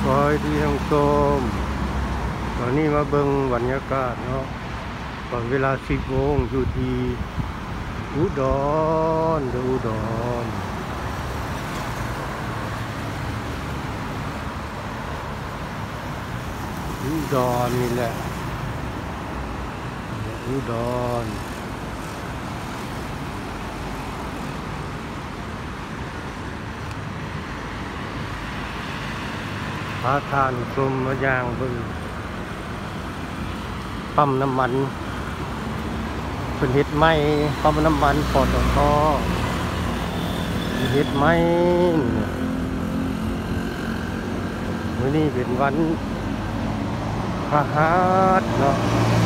คอยที่ทางชมตอนนี้มาเบิ่งบรรยากาศเนาะตอนเวลา10 โมงอยู่ที่อุดรอุดรนี่แหละอุดรพาทานชมมาย่างเบิ่งปั๊มน้ำมันเป็นเฮ็ดไม้ปั๊มน้ำมันปตท.เฮ็ดไม้มื้อนี้เป็นวันพฤหัสเนาะ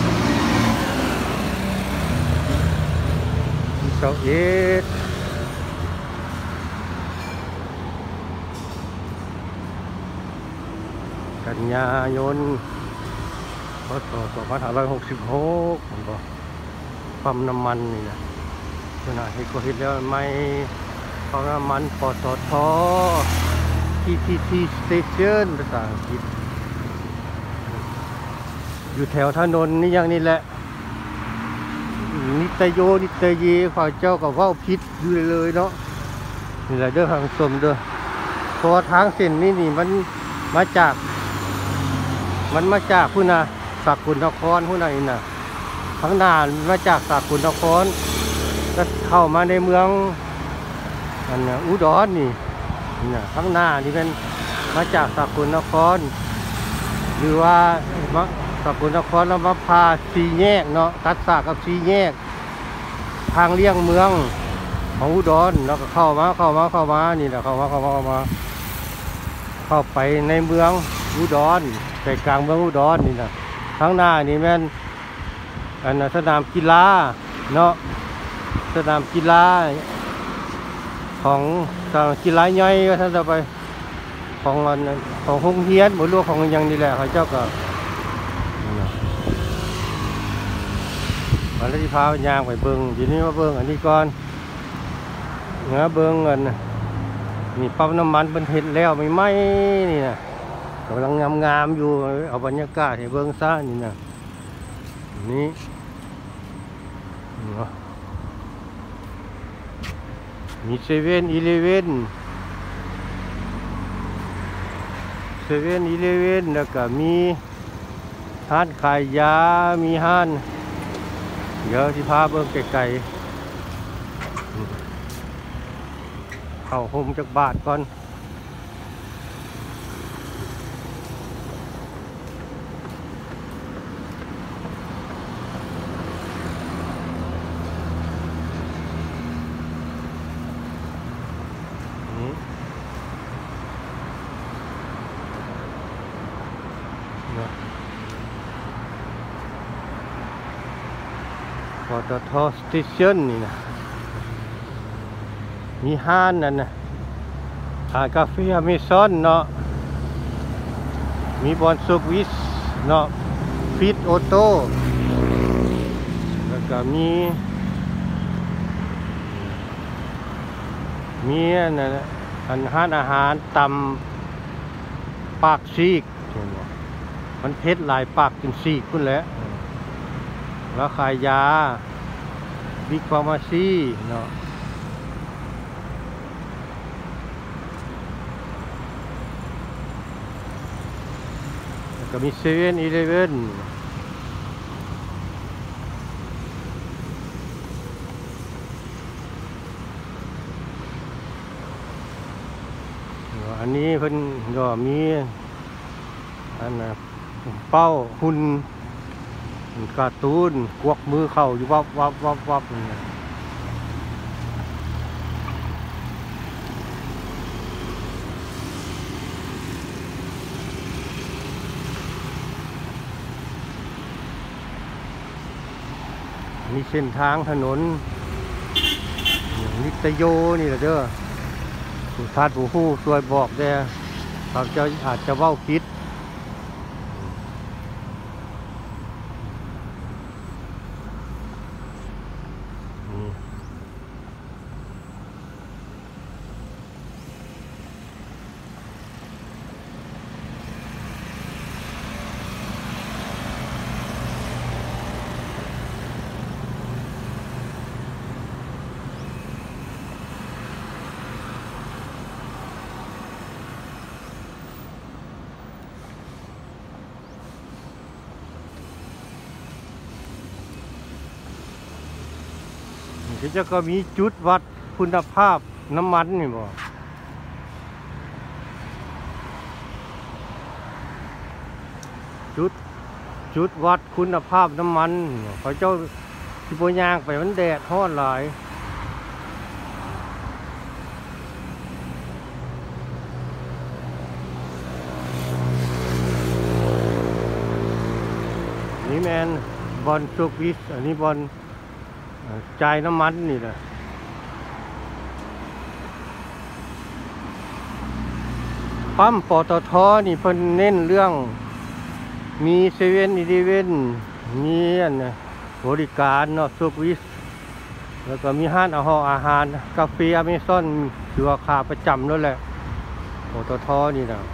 ที่21กันยายนพ.ศ. 2566ผมบอกปั๊มน้ำมันนี่นะขณะที่ก็เห็นแล้วไม่ปั๊มน้ำมันปตท. TTT Station ภาษาอังกฤษอยู่แถวถนนนี่อย่างนี้แหละนิตโยนิตเยฝ่ายเจ้ากับว่าวพิษอยู่เลยเนาะนี่แหละเด้อทางชมเด้อเพราะทางเส้นนี้นี่มันมาจากพุ่นน่ะสกลนครพุ่นน่ะนี่น่ะข้างหน้ามาจากสกลนครก็เข้ามาในเมืองอันน่ะอุดรนี่น่ะข้างหน้านี่เป็นมาจากสกลนครหรือว่าสกลนครแล้วมาพาสี่แยกเนาะตัดสากกับสี่แยกทางเลี่ยงเมืองของอุดรแล้วก็เข้ามานี่แหละเข้าไปในเมืองอุดรใจกลางเมืองอุดรนี่นะข้างหน้านี่แม่นอันสนามกีฬาเนาะสนามกีฬาของสนามกีฬาใหญ่ก็ท่านจะไปของโรงเรียนบ่รู้ของอย่างนี้แหละเขาเจ้าก็วันที่พาย่างไปเบิ่งทีนี้มาเบิ่งอันนี้ก่อนเบิ่งเงินนี่ปั๊มน้ำมันเป็นเห็ดแล้วไม่ไหมนี่นะกำลังงามอยู่เอาบรรยากาศให้เบิ่งซะนี่นะนี่มี7-11แล้วก็มีห้านขายยามีห้านเดี๋ยวที่พาเบิ่งไกลๆเข้าโฮมจักบาทก่อนปตท. สเตชันนี่นะมีห้านนั่นนะกาแฟอเมซอนเนาะมีบอนซูวิสเนาะฟิตออโต้แล้วก็มีอันห้านอาหารตำปากซีกมันเพชรหลายปากจนซีกขึ้นแล้วแล้วขายยาบิ๊กฟาร์มาซีเนาะแล้วก็มี7-11อันนี้เพิ่นก็มีอันน่ะเป้าหุ่นการ์ตูนกวักมือเข้าอยู่วับมีเส้นทางถนนนิตโยนี่แหละเด้อผู้ทาสผู้ฮู้ช่วยบอกแด่เขาจะอาจจะเว้าผิดเดี๋ยวจะก็มีจุดวัดคุณภาพน้ำมันนี่บ่จุดวัดคุณภาพน้ำมันเขาเจ้าสิบ่ย่างไปมันแดดร้อนหลายนี่แมนบอลโชควิสอันนี้บอลจ่ายน้ำมันนี่แหละปั๊มปตท.นี่เพิ่นเน้นเรื่องมีเซเว่นอีเลฟเว่นมีอันบริการเนาะโชควิสแล้วก็มีห้านอาหารกาแฟอเมซอนถือว่าขาประจำนั่นแหละปตท.นี่นะ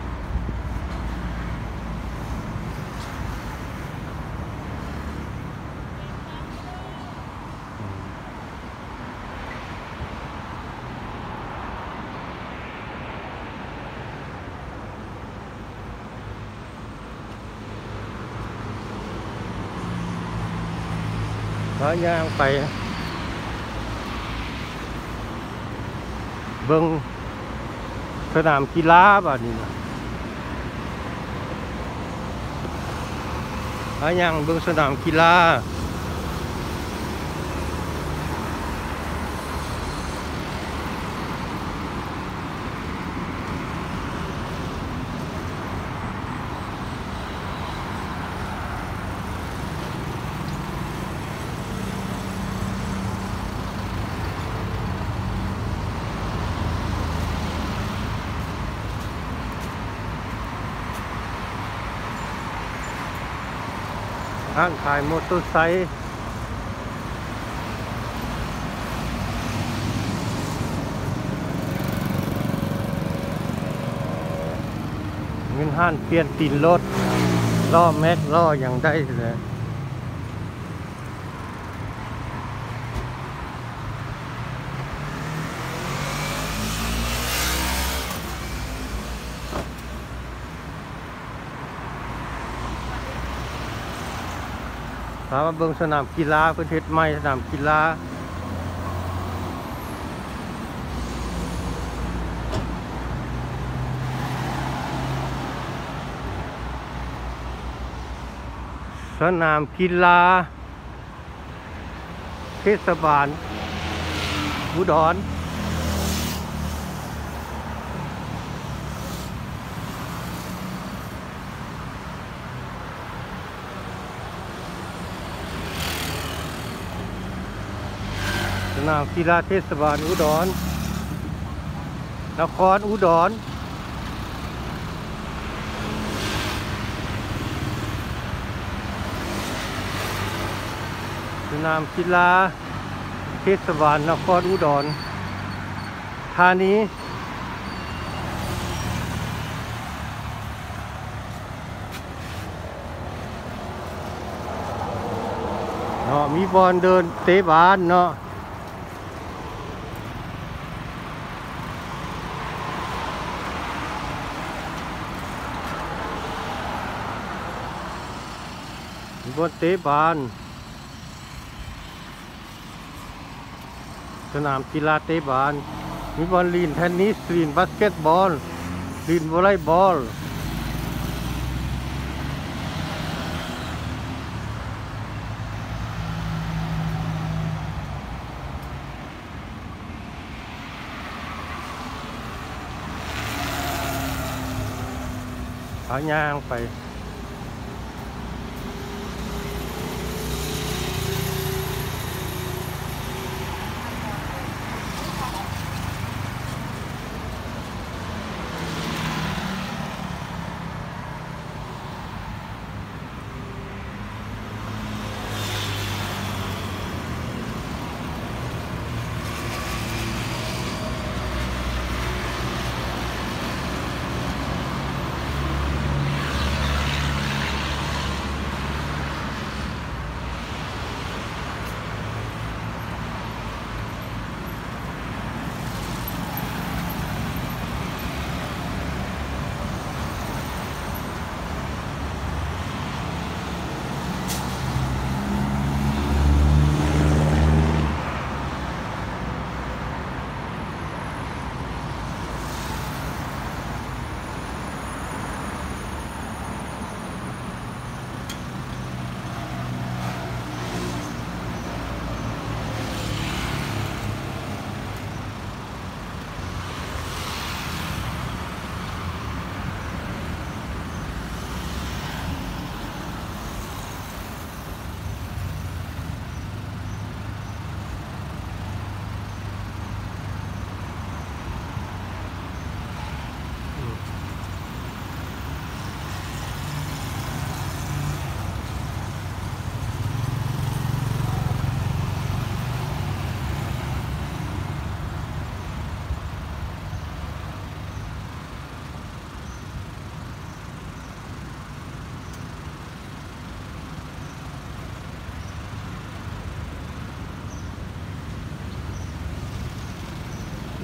ก็ย่างไปเบิ่งสนามกีฬาบัดนี้นะก็ย่างเบิ่งสนามกีฬาห้างขายมอเตอร์ไซค์เงินห้านเปลี่ยนตีนรถล้อแม็กล้ออย่างได้เลยพามาเบิ่งสนามกีฬาประเทศใหม่สนามกีฬาสนามกีฬาเทศบาลอุดรสนามกีฬาเทศบาลอุดรนครอุดรสนามกีฬาเทศบาลนครอุดรธานีเนาะมีบอลเดินเตะบาสเนาะมีบอลเตะบาสสนามกีฬาเตะบาสมีบอลลีนเทนนิสลีนบาสเกตบอลลีนวอลเลย์บอลหาย่างไป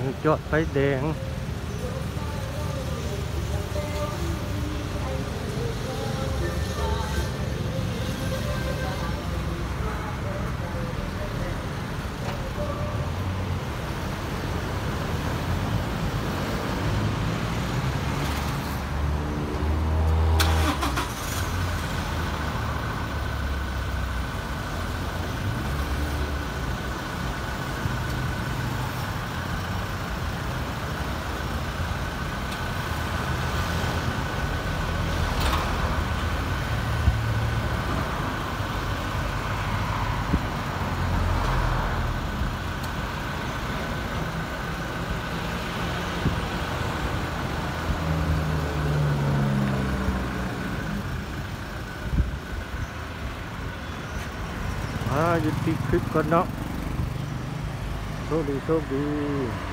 จอดไฟแดงหยุดปิดคลิปก่อนเนาะโชคดี